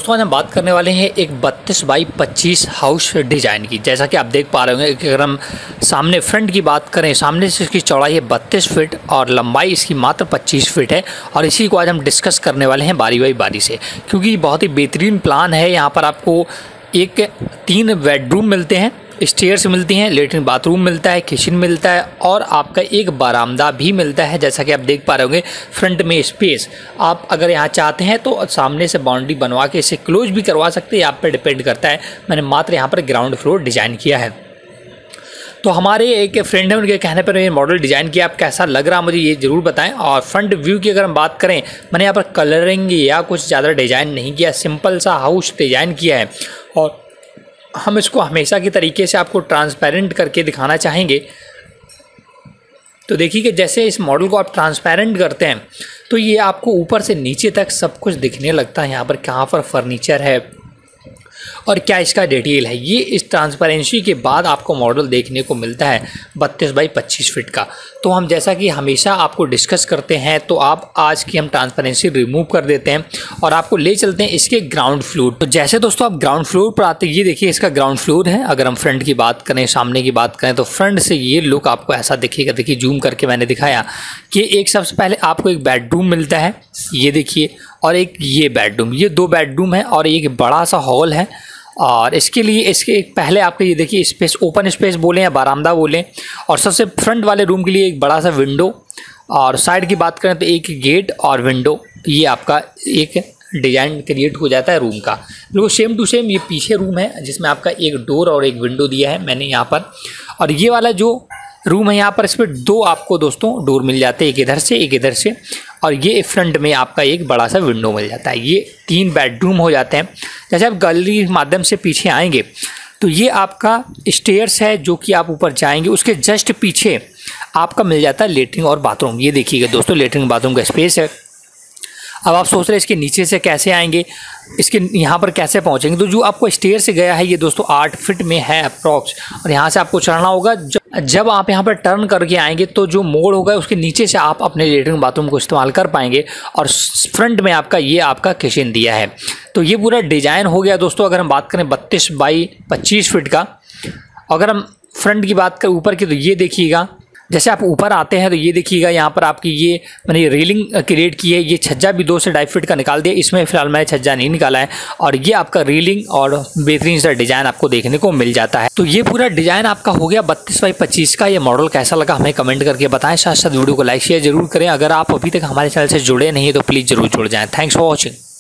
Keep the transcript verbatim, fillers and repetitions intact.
दोस्तों आज हम बात करने वाले हैं एक बत्तीस बाई पच्चीस हाउस डिज़ाइन की। जैसा कि आप देख पा रहे होंगे कि अगर हम सामने फ्रंट की बात करें, सामने से इसकी चौड़ाई है बत्तीस फीट और लंबाई इसकी मात्र पच्चीस फीट है। और इसी को आज हम डिस्कस करने वाले हैं बारी बारी बारी से, क्योंकि ये बहुत ही बेहतरीन प्लान है। यहाँ पर आपको एक तीन बेडरूम मिलते हैं, स्टेयर्स मिलती हैं, लेटरिन बाथरूम मिलता है, किचन मिलता है और आपका एक बरामदा भी मिलता है। जैसा कि आप देख पा रहे होंगे फ्रंट में स्पेस, आप अगर यहाँ चाहते हैं तो सामने से बाउंड्री बनवा के इसे क्लोज भी करवा सकते हैं, आप पे डिपेंड करता है। मैंने मात्र यहाँ पर ग्राउंड फ्लोर डिज़ाइन किया है। तो हमारे एक फ्रेंड है, उनके कहने पर ये मॉडल डिज़ाइन किया। आप कैसा लग रहा मुझे ये ज़रूर बताएं। और फ्रंट व्यू की अगर हम बात करें, मैंने यहाँ पर कलरिंग या कुछ ज़्यादा डिज़ाइन नहीं किया, सिंपल सा हाउस डिज़ाइन किया है। और हम इसको हमेशा की तरीके से आपको ट्रांसपेरेंट करके दिखाना चाहेंगे। तो देखिए कि जैसे इस मॉडल को आप ट्रांसपेरेंट करते हैं तो ये आपको ऊपर से नीचे तक सब कुछ दिखने लगता है। यहाँ पर कहाँ पर फर्नीचर है और क्या इसका डिटेल है, ये इस ट्रांसपेरेंसी के बाद आपको मॉडल देखने को मिलता है बत्तीस बाई पच्चीस फीट का। तो हम जैसा कि हमेशा आपको डिस्कस करते हैं, तो आप आज की हम ट्रांसपेरेंसी रिमूव कर देते हैं और आपको ले चलते हैं इसके ग्राउंड फ्लोर। तो जैसे दोस्तों आप ग्राउंड फ्लोर पर आते हैं, ये देखिए इसका ग्राउंड फ्लोर है। अगर हम फ्रंट की बात करें, सामने की बात करें, तो फ्रंट से ये लुक आपको ऐसा दिखेगा। देखिए जूम करके मैंने दिखाया कि एक सबसे पहले आपको एक बेडरूम मिलता है, ये देखिए, और एक ये बेडरूम, ये दो बेडरूम है और एक बड़ा सा हॉल है। और इसके लिए इसके पहले आपके ये देखिए स्पेस, ओपन स्पेस बोलें या बरामदा बोलें। और सबसे फ्रंट वाले रूम के लिए एक बड़ा सा विंडो, और साइड की बात करें तो एक गेट और विंडो, ये आपका एक डिज़ाइन क्रिएट हो जाता है रूम का। बिल्कुल सेम टू सेम ये पीछे रूम है जिसमें आपका एक डोर और एक विंडो दिया है मैंने यहाँ पर। और ये वाला जो रूम है यहाँ पर, इसमें दो आपको दोस्तों डोर मिल जाते हैं, एक इधर से एक इधर से, और ये फ्रंट में आपका एक बड़ा सा विंडो मिल जाता है। ये तीन बेडरूम हो जाते हैं। जैसे आप गैलरी के माध्यम से पीछे आएंगे तो ये आपका स्टेयर्स है जो कि आप ऊपर जाएंगे, उसके जस्ट पीछे आपका मिल जाता है लेटरिन और बाथरूम। ये देखिएगा दोस्तों लेटरिन बाथरूम का स्पेस है। अब आप सोच रहे हैं इसके नीचे से कैसे आएंगे, इसके यहाँ पर कैसे पहुँचेंगे। तो जो आपको स्टेयर से गया है ये दोस्तों आठ फीट में है अप्रॉक्स, और यहाँ से आपको चढ़ना होगा। जब आप यहाँ पर टर्न करके आएंगे तो जो मोड़ होगा उसके नीचे से आप अपने लेटरिन बाथरूम को इस्तेमाल कर पाएंगे। और फ्रंट में आपका ये आपका किचन दिया है। तो ये पूरा डिज़ाइन हो गया दोस्तों। अगर हम बात करें बत्तीस बाई पच्चीस फीट का, अगर हम फ्रंट की बात करें ऊपर की, तो ये देखिएगा जैसे आप ऊपर आते हैं तो ये देखिएगा यहाँ पर आपकी ये मैंने रेलिंग क्रिएट की है। ये छज्जा भी दो से ढाई फीट का निकाल दिया, इसमें फिलहाल मैंने छज्जा नहीं निकाला है। और ये आपका रेलिंग और बेहतरीन सा डिज़ाइन आपको देखने को मिल जाता है। तो ये पूरा डिज़ाइन आपका हो गया बत्तीस बाई पच्चीस का। ये मॉडल कैसा लगा हमें कमेंट करके बताएं। साथ साथ वीडियो को लाइक शेयर जरूर करें। अगर आप अभी तक हमारे चैनल से जुड़े नहीं है तो प्लीज़ जरूर जुड़ जाएँ। Thanks for watching.